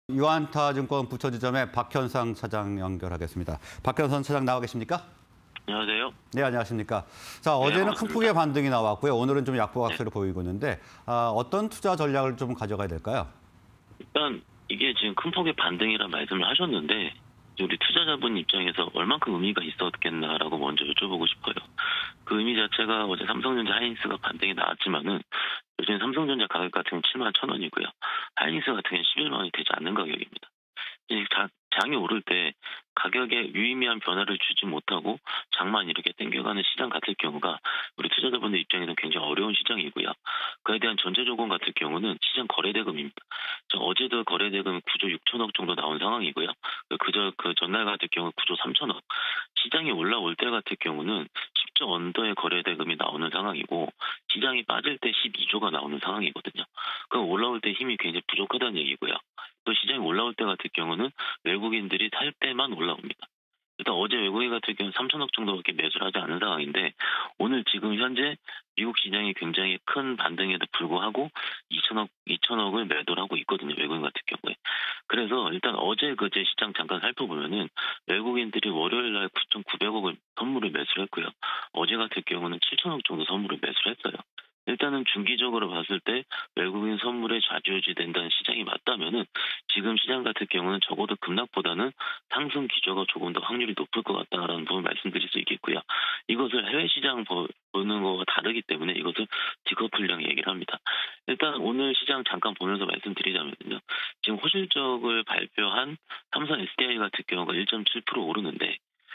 유안타증권 부처지점의 박현상 차장 연결하겠습니다. 박현상 차장 나와 계십니까? 안녕하세요. 네, 안녕하십니까. 자, 어제는 큰 폭의 반등이 나왔고요. 오늘은 좀 약보각세를 보이고 있는데 어떤 투자 전략을 좀 가져가야 될까요? 일단 이게 지금 큰 폭의 반등이라 말씀을 하셨는데 우리 투자자분 입장에서 얼만큼 의미가 있었겠나라고 먼저 여쭤보고 싶어요. 그 의미 자체가 어제 삼성전자 하이닉스가 반등이 나왔지만은 요즘 삼성전자 가격 같은 경우는 71,000원이고요. 하이닉스 같은 경우는 11만 원이 되지 않는 가격입니다. 장이 오를 때 가격에 유의미한 변화를 주지 못하고 장만 이렇게 땡겨가는 시장 같을 경우가 우리 투자자분들 입장에서는 굉장히 어려운 시장이고요. 그에 대한 전제 조건 같은 경우는 시장 거래대금입니다. 어제도 거래대금 9조 6천억 정도 나온 상황이고요. 그 전날 같은 경우 9조 3천억. 시장이 올라올 때 같은 경우는 10조 언더의 거래대금이 나오는 상황이고 시장이 빠질 때 12조가 나오는 상황이거든요. 그럼 올라올 때 힘이 굉장히 부족하다는 얘기고요. 또 시장이 올라올 때 같은 경우는 외국인들이 살 때만 올라옵니다. 일단 어제 외국인 같은 경우는 3천억 정도밖에 매수를 하지 않은 상황인데 오늘 지금 현재 미국 시장이 굉장히 큰 반등에도 불구하고 2천억을 매도를 하고 있거든요. 외국인 같은 경우에. 그래서 일단 어제 그제 시장 잠깐 살펴보면은 외국인들이 월요일 날 9,900억을 선물을 매수를 했고요. 어제 같은 경우는 7천억 정도 선물을 매수를 했어요. 일단은 중기적으로 봤을 때 외국인 선물에 좌지우지된다는 시장이 맞다면은 지금 시장 같은 경우는 적어도 급락보다는 상승 기조가 조금 더 확률이 높을 것 같다라는 부분 말씀드릴 수 있겠고요. 이것을 해외 시장 보는 거와 다르기 때문에 이것을 디커플링 얘기를 합니다. 일단 오늘 시장 잠깐 보면서 말씀드리자면요. 지금 호실적을 발표한 삼성 SDI 같은 경우가 1.7% 오르는데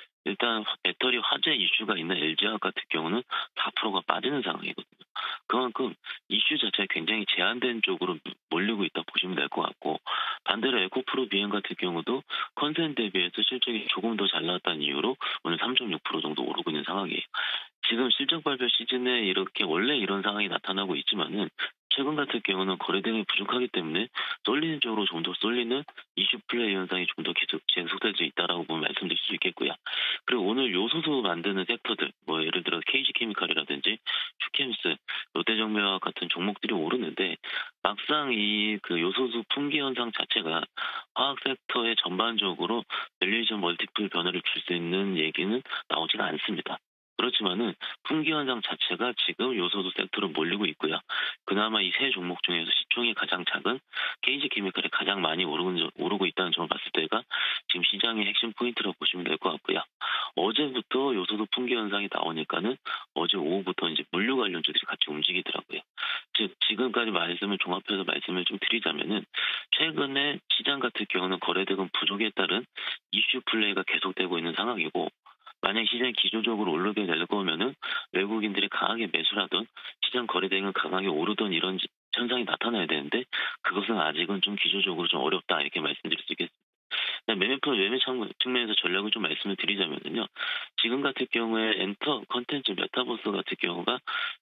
일단 배터리 화재 이슈가 있는 LG화학 같은 경우는 4%가 빠지는 상황이거든요. 그만큼 이슈 자체가 굉장히 제한된 쪽으로 몰리고 있다 보시면 될 것 같고 반대로 에코프로 비행 같은 경우도 컨센 대비해서 실적이 조금 더 잘 나왔다는 이유로 오늘 3.6% 정도 오르고 있는 상황이에요. 지금 실적 발표 시즌에 이렇게 원래 이런 상황이 나타나고 있지만은 최근 같은 경우는 거래대금이 부족하기 때문에 쏠리는 쪽으로 좀 더 쏠리는 이슈 플레이 현상이 좀 더 계속 지속될 수 있다라고 보면 말씀드릴 수 있겠고요. 그리고 오늘 요소수 만드는 섹터들, 뭐 예를 들어 KG케미칼이라든지 슈캠스, 롯데정밀화학 같은 종목들이 오르는데 막상 이 그 요소수 품귀 현상 자체가 화학 섹터에 전반적으로 밸류에이션 멀티플 변화를 줄 수 있는 얘기는 나오지가 않습니다. 그렇지만은 품귀 현상 자체가 지금 요소수 섹터로 몰리고 있고요. 그나마 이 세 종목 중에서 시총이 가장 작은 KG케미칼이 가장 많이 오르고 있다는 점을 봤을 때가 지금 시장의 핵심 포인트라고 보시면 될 것 같고요. 어제부터 요소수 품귀 현상이 나오니까는 어제 오후부터 이제 물류 관련주들이 같이 움직이더라고요. 즉 지금까지 말씀을 종합해서 말씀을 좀 드리자면은 최근에 시장 같은 경우는 거래대금 부족에 따른 이슈 플레이가 계속되고 있는 상황이고 만약 시장이 기조적으로 오르게 될 거면은 외국인들이 강하게 매수하던 시장 거래대금이 강하게 오르던 이런 현상이 나타나야 되는데 그것은 아직은 좀 기조적으로 좀 어렵다 이렇게 말씀드릴 수 있겠습니다. 매매 측면에서 전략을 좀 말씀을 드리자면요. 지금 같은 경우에 엔터 컨텐츠 메타버스 같은 경우가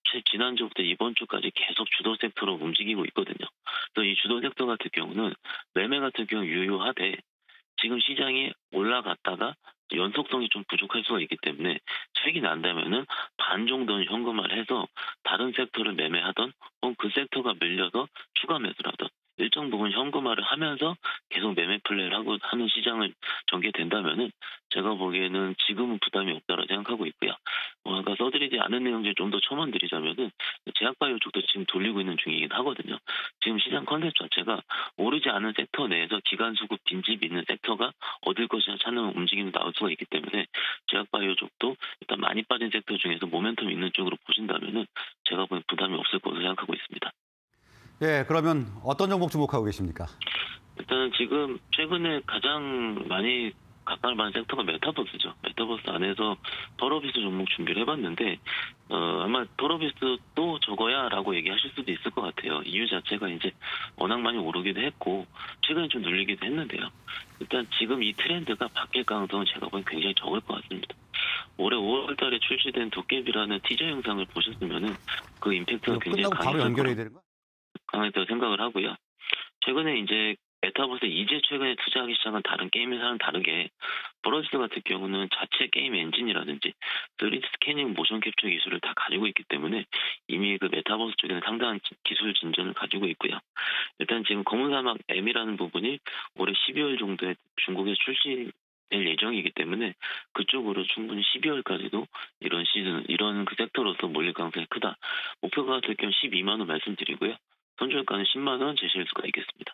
지난주부터 이번 주까지 계속 주도 섹터로 움직이고 있거든요. 그래서 이 주도 섹터 같은 경우는 매매 같은 경우 유효하되 지금 시장이 올라갔다가 연속성이 좀 부족할 수가 있기 때문에 차익이 난다면은 반 정도는 현금화를 해서 다른 섹터를 매매하던 혹은 그 섹터가 밀려서 추가 매수를 하던 일정 부분 현금화를 하면서 계속 매매 플레이를 하는 시장을 전개된다면은 제가 보기에는 지금은 부담이 없다고 생각하고 있고요. 아까 써드리지 않은 내용 중에 좀 더 첨언드리자면은 제약바이오 쪽도 지금 돌리고 있는 중이긴 하거든요. 지금 시장 컨셉 자체가 오르지 않은 섹터 내에서 기간 수급 빈집이 있는 섹터가 얻을 것이냐 찾는 움직임이 나올 수가 있기 때문에 제약바이오 쪽도 일단 많이 빠진 섹터 중에서 모멘텀 있는 쪽으로 보신다면은 제가 보기엔 부담이 없을 것으로 생각하고 있습니다. 예, 그러면 어떤 종목 주목하고 계십니까? 일단은 지금 최근에 가장 많이 각광을 받는 섹터가 메타버스죠. 메타버스 안에서 덜어비스 종목 준비를 해봤는데 아마 덜어비스도 저거야라고 얘기하실 수도 있을 것 같아요. 이유 자체가 이제 워낙 많이 오르기도 했고 최근에 좀 눌리기도 했는데요. 일단 지금 이 트렌드가 바뀔 가능성은 제가 보기엔 굉장히 적을 것 같습니다. 올해 5월 달에 출시된 도깨비라는 티저 영상을 보셨으면은 그 임팩트가 굉장히 끝나고 바로 연결해야 되는 거야? 강했다고 생각을 하고요. 최근에 이제 메타버스에 이제 최근에 투자하기 시작한 다른 게임 회사는 다르게 브러즈 같은 경우는 자체 게임 엔진이라든지 3D 스캐닝 모션 캡처 기술을 다 가지고 있기 때문에 이미 그 메타버스 쪽에는 상당한 기술 진전을 가지고 있고요. 일단 지금 검은 사막 M이라는 부분이 올해 12월 정도에 중국에 출시될 예정이기 때문에 그쪽으로 충분히 12월까지도 이런 시즌, 이런 그 섹터로서 몰릴 가능성이 크다. 목표가 같은 경우 12만 원 말씀드리고요. 손절가는 10만 원 제시할 수가 있겠습니다.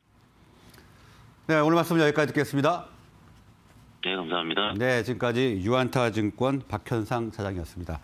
네, 오늘 말씀 여기까지 듣겠습니다. 네, 감사합니다. 네, 지금까지 유안타증권 박현상 사장이었습니다.